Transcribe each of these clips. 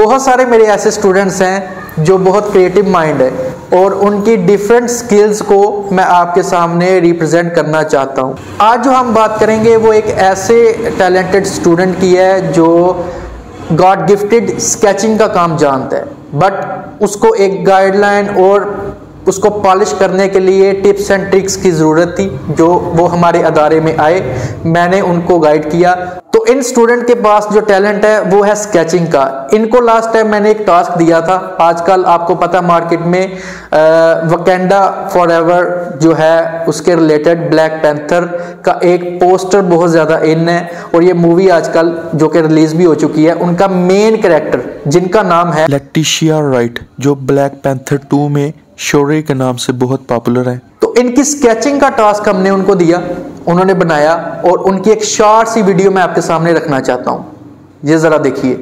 बहुत सारे मेरे ऐसे स्टूडेंट्स हैं जो बहुत क्रिएटिव माइंड है और उनकी डिफरेंट स्किल्स को मैं आपके सामने रिप्रेजेंट करना चाहता हूँ। आज जो हम बात करेंगे वो एक ऐसे टैलेंटेड स्टूडेंट की है जो गॉड गिफ्टेड स्केचिंग का काम जानता है, बट उसको एक गाइडलाइन और उसको पॉलिश करने के लिए टिप्स एंड ट्रिक्स की ज़रूरत थी, जो वो हमारे अदारे में आए, मैंने उनको गाइड किया। तो इन स्टूडेंट के पास जो टैलेंट है वो है स्केचिंग का। इनको लास्ट टाइम मैंने एक टास्क दिया था। आजकल आपको पता मार्केट में वकेंडा फॉरएवर जो है उसके रिलेटेड ब्लैक पैंथर का एक पोस्टर बहुत ज़्यादा इन है, और ये मूवी आजकल जो कि रिलीज भी हो चुकी है, उनका मेन कैरेक्टर जिनका नाम है लेटिशिया राइट, जो ब्लैक पैंथर 2 में शोरे के नाम से बहुत पॉपुलर है। तो इनकी स्केचिंग का टास्क हमने उनको दिया, उन्होंने बनाया, और उनकी एक शॉर्ट सी वीडियो मैं आपके सामने रखना चाहता हूं। ये जरा देखिए।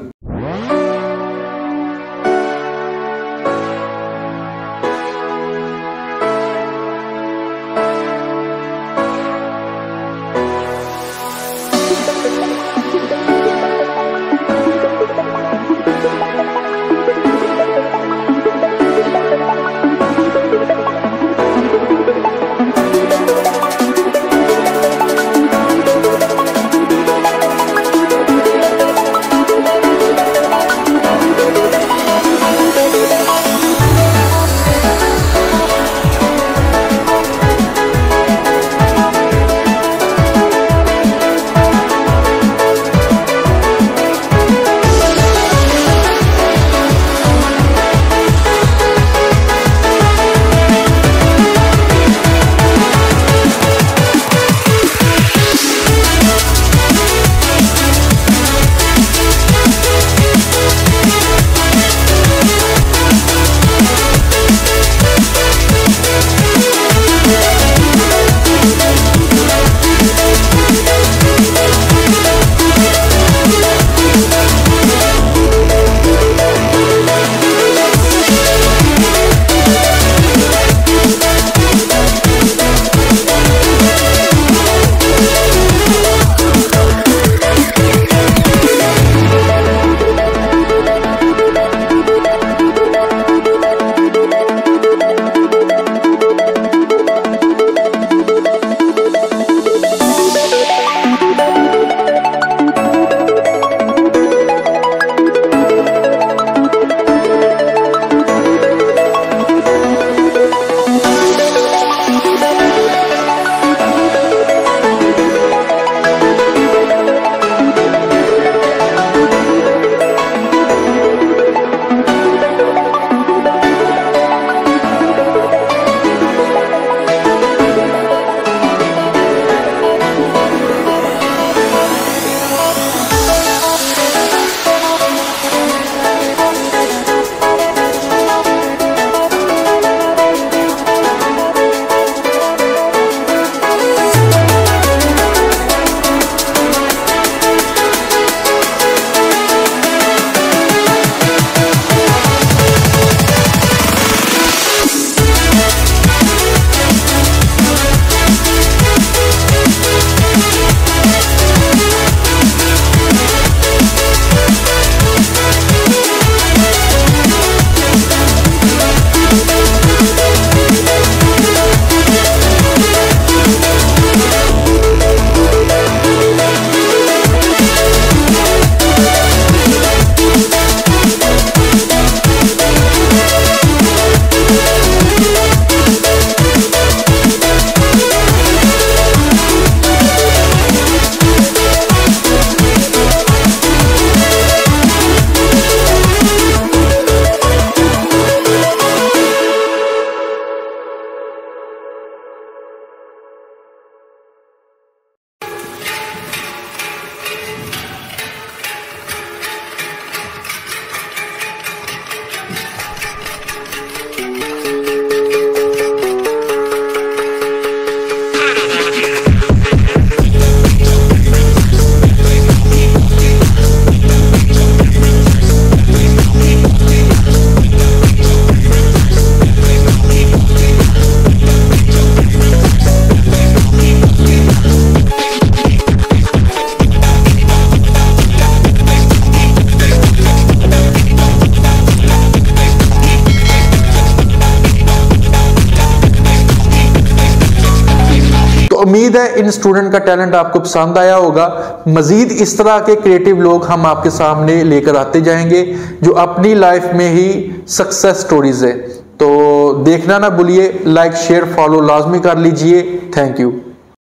उम्मीद है इन स्टूडेंट का टैलेंट आपको पसंद आया होगा। मजीद इस तरह के क्रिएटिव लोग हम आपके सामने लेकर आते जाएंगे जो अपनी लाइफ में ही सक्सेस स्टोरीज है। तो देखना ना भूलिए, लाइक शेयर फॉलो लाजमी कर लीजिए। Thank you.